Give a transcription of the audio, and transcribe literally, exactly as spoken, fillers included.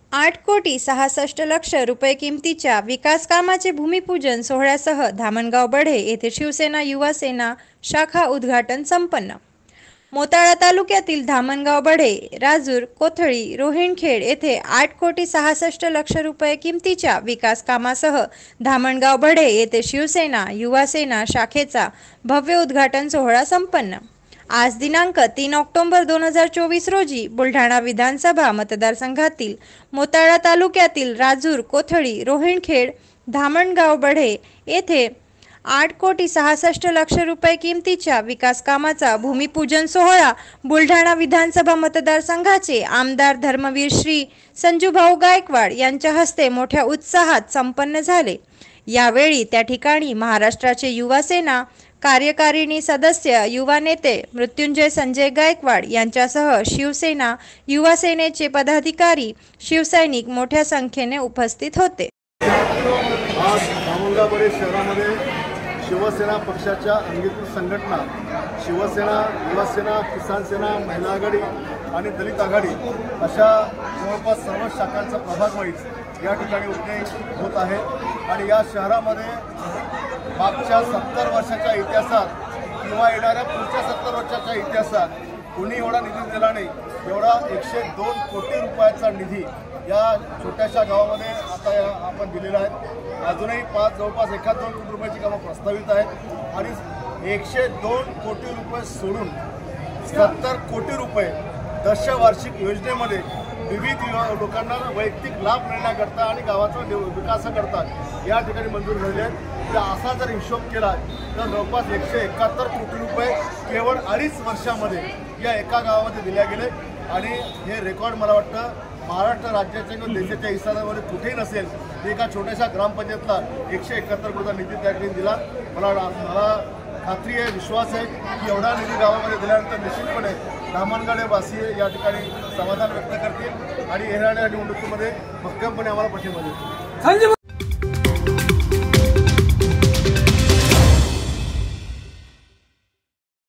आठ कोटी सहासष्ट लक्ष रुपये किमतीच्या विकास कामाचे भूमिपूजन सोहळ्यासह धामणगाव बढे येथे शिवसेना युवा सेना शाखा उद्घाटन संपन्न। मोताळा तालुक्यातील धामणगाव बढे, राजूर, कोथळी, रोहिणखेड येथे आठ कोटी सहासष्ट लक्ष रुपये किमतीच्या विकास कामासह धामणगाव बढे येथे शिवसेना युवा सेना शाखेचा भव्य उद्घाटन सोहळा संपन्न। आज दिनांक तीन ऑक्टोबर दोन हजार चोवीस रोजी बुलढाणा विधानसभा मतदारसंघातील मोताळा तालुक्यातील राजूर, कोथळी, रोहिणखेड, धामणगाव बढे येथे आठ कोटी सहासष्ट लक्ष रुपये किमतीच्या विकास कामाचा भूमिपूजन सोहळा बुलढाणा विधानसभा मतदारसंघाचे आमदार धर्मवीर श्री संजूभाऊ गायकवाड यांच्या हस्ते मोठ्या उत्साहात संपन्न झाले। यावेळी त्या ठिकाणी महाराष्ट्राचे युवा सेना कार्यकारिणी सदस्य, युवा नेते मृत्युंजय संजय गायकवाड यांच्यासह शिवसेना युवा सेनेचे पदाधिकारी, शिवसैनिक मोठ्या संख्येने उपस्थित होते। आज धामणगाव बढे शहरामध्ये शिवसेना पक्षाच्या अंगीकृत संघटना शिवसेना, युवा सेना, किसान सेना, महिला आघाडी आणि दलित आघाडी अशा जवळपास सर्व शाखांचा प्रभाग वाईज या ठिकाणी उठणे होत आहे। आणि या शहरामध्ये मागच्या सत्तर वर्षाच्या इतिहासात किंवा येणाऱ्या पुढच्या सत्तर वर्षाच्या इतिहासात कोणी एवढा निधी दिला नाही, एवढा एकशे दोन कोटी रुपयाचा निधी या छोट्याशा गावामध्ये आता आपण दिलेला आहे। अजूनही पाच जवळपास एखाद दोन कोटी रुपयाची कामं प्रस्तावित आहेत आणि एकशे दोन कोटी रुपये सोडून सत्तर कोटी रुपये दशवार्षिक योजनेमध्ये विविध लोकांना वैयक्तिक लाभ मिळण्याकरता आणि गावाचा विकासाकरता या ठिकाणी मंजूर झाले आहेत। तर असा जर हिशोब केला तर जवळपास एकशे एकाहत्तर कोटी रुपये केवळ अडीच वर्षामध्ये या एका गावामध्ये दिल्या गेले आणि हे रेकॉर्ड मला वाटतं महाराष्ट्र राज्याच्या किंवा देशाच्या इतिहासामध्ये कुठेही नसेल। एका छोट्याशा ग्रामपंचायतला एकशे एकाहत्तर कोटीचा निधी त्या ठिकाणी दिला। मला मला खात्री आहे, विश्वास आहे की एवढा निधी गावामध्ये दिल्यानंतर निश्चितपणे धामणगाववासी या ठिकाणी समाधान व्यक्त करतील आणि येणाऱ्या निवडणुकीमध्ये भक्कमपणे आम्हाला पाठिंबा देतील।